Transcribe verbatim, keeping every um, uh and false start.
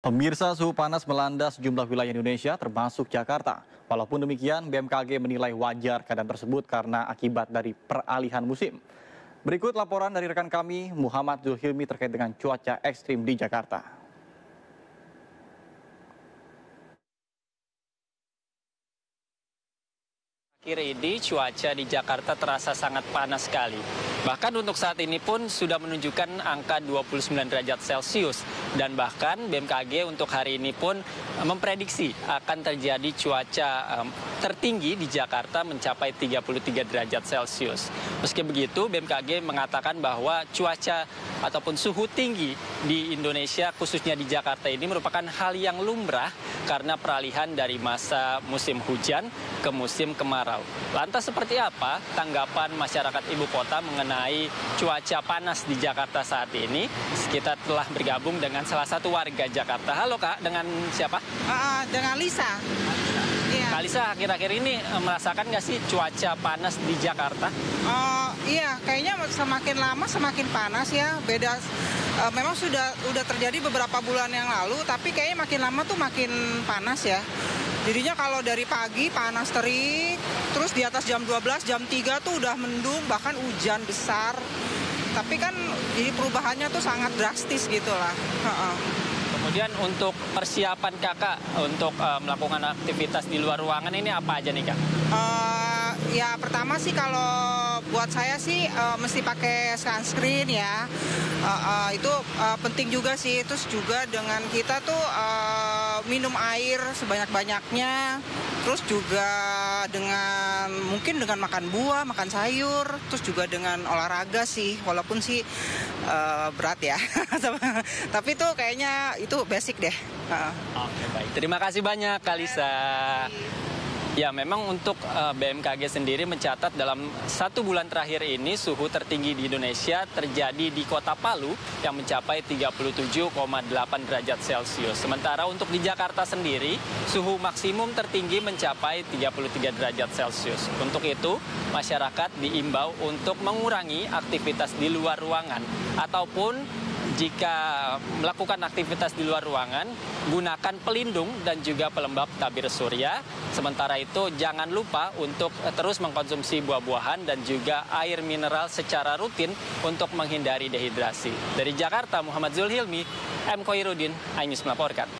Pemirsa, suhu panas melanda sejumlah wilayah Indonesia termasuk Jakarta. Walaupun demikian, B M K G menilai wajar keadaan tersebut karena akibat dari peralihan musim. Berikut laporan dari rekan kami Muhammad Zulhilmi terkait dengan cuaca ekstrim di Jakarta. Akhir ini cuaca di Jakarta terasa sangat panas sekali. Bahkan untuk saat ini pun sudah menunjukkan angka dua puluh sembilan derajat Celcius. Dan bahkan B M K G untuk hari ini pun memprediksi akan terjadi cuaca um, tertinggi di Jakarta mencapai tiga puluh tiga derajat Celcius. Meski begitu, B M K G mengatakan bahwa cuaca ataupun suhu tinggi di Indonesia, khususnya di Jakarta ini merupakan hal yang lumrah karena peralihan dari masa musim hujan ke musim kemarau. Lantas seperti apa tanggapan masyarakat ibu kota mengenai cuaca panas di Jakarta saat ini? Kita telah bergabung dengan salah satu warga Jakarta. Halo Kak, dengan siapa? Uh, dengan Lisa. Iya. Kak Lisa, akhir-akhir ini merasakan nggak sih cuaca panas di Jakarta? Uh, iya, kayaknya semakin lama semakin panas ya. Beda, uh, memang sudah udah terjadi beberapa bulan yang lalu, tapi kayaknya makin lama tuh makin panas ya. Jadinya kalau dari pagi panas terik, terus di atas jam dua belas, jam tiga tuh udah mendung, bahkan hujan besar. Tapi kan jadi perubahannya tuh sangat drastis gitu lah. Uh-uh. Kemudian untuk persiapan kakak untuk uh, melakukan aktivitas di luar ruangan ini apa aja nih kak? Uh, ya pertama sih kalau buat saya sih uh, mesti pakai sunscreen ya. Uh, uh, itu uh, penting juga sih. Terus juga dengan kita tuh uh, minum air sebanyak-banyaknya. Terus juga dengan mungkin dengan makan buah, makan sayur. Terus juga dengan olahraga sih. Walaupun sih uh, berat ya. Tapi tuh kayaknya itu basic deh. Uh. Oke, baik. Terima kasih banyak Kak Lisa. Ya, memang untuk uh, B M K G sendiri mencatat dalam satu bulan terakhir ini suhu tertinggi di Indonesia terjadi di Kota Palu yang mencapai tiga puluh tujuh koma delapan derajat Celcius. Sementara untuk di Jakarta sendiri suhu maksimum tertinggi mencapai tiga puluh tiga derajat Celcius. Untuk itu masyarakat diimbau untuk mengurangi aktivitas di luar ruangan ataupun jika melakukan aktivitas di luar ruangan, gunakan pelindung dan juga pelembab tabir surya. Sementara itu, jangan lupa untuk terus mengkonsumsi buah-buahan dan juga air mineral secara rutin untuk menghindari dehidrasi. Dari Jakarta, Muhammad Zulhilmi, M. Koirudin, iNews melaporkan.